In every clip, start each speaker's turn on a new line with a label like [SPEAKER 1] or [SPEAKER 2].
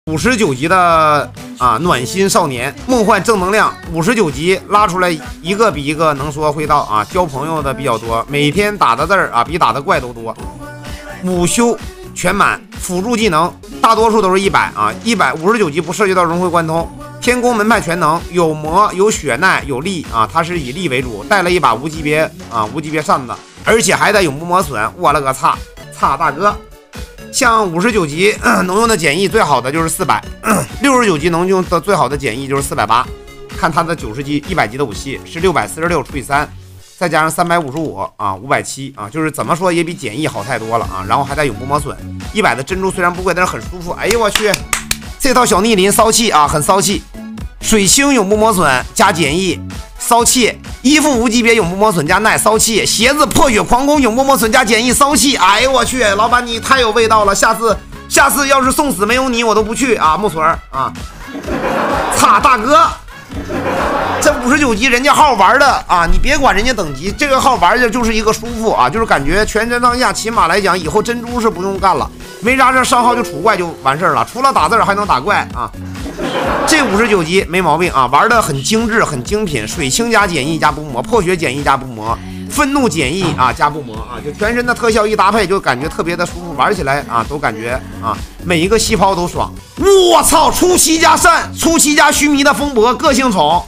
[SPEAKER 1] 59级的暖心少年，梦幻正能量。59级拉出来一个比一个能说会道交朋友的比较多，每天打的字比打的怪都多。午休全满，辅助技能大多数都是10059级不涉及到融会贯通。天宫门派全能，有魔有血耐有力他是以力为主，带了一把无级别扇子，而且还带永不磨损。我了个擦大哥！像59级能用的简易最好的就是400，69级能用的最好的简易就是480。看他的90级100级的武器是646除以3，再加上355，570就是怎么说也比简易好太多了然后还带永不磨损。100的珍珠虽然不贵，但是很舒服。哎呦我去，这套小逆鳞骚气很骚气。水星永不磨损加简易骚气，衣服无级别永不磨损加耐骚气，鞋子破血狂攻永不磨损加简易骚气。哎呦我去，老板你太有味道了，下次要是送死没有你我都不去木村擦大哥！这59级人家号玩的你别管人家等级，这个号玩的就是一个舒服就是感觉全身上下，起码来讲以后珍珠是不用干了，没啥事上号就杵怪就完事了，除了打字还能打怪这59级没毛病玩的很精致很精品，水清加简易加不磨，破血简易加不磨，愤怒简易加不磨就全身的特效一搭配就感觉特别的舒服，玩起来都感觉每一个细胞都爽。我操，出奇加善，出奇加须弥的风伯个性宠，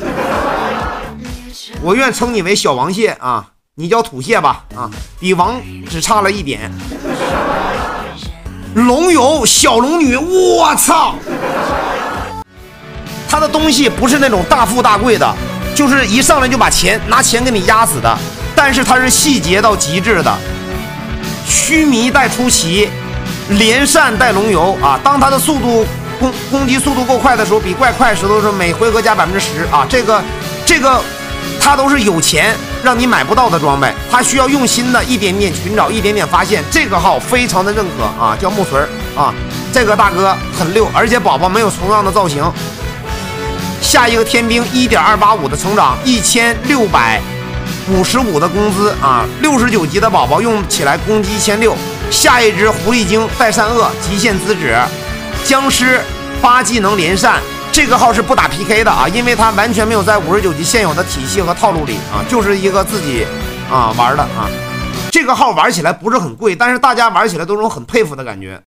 [SPEAKER 1] 我愿称你为小王蟹你叫土蟹吧比王只差了一点。龙游小龙女，我操，他的东西不是那种大富大贵的，就是一上来就把拿钱给你压死的，但是它是细节到极致的。须弥带出奇，连扇带龙游当他的速度攻击速度够快的时候，比怪快时都是每回合加10%这个他都是有钱让你买不到的装备，他需要用心的一点点寻找，一点点发现。这个号非常的认可叫木村这个大哥很溜，而且宝宝没有同样的造型。下一个天兵1.285的成长，1655的工资69级的宝宝用起来攻击1600。下一只狐狸精带善恶极限资质，僵尸8技能连扇。这个号是不打 PK 的因为它完全没有在59级现有的体系和套路里就是一个自己玩的这个号玩起来不是很贵，但是大家玩起来都有很佩服的感觉。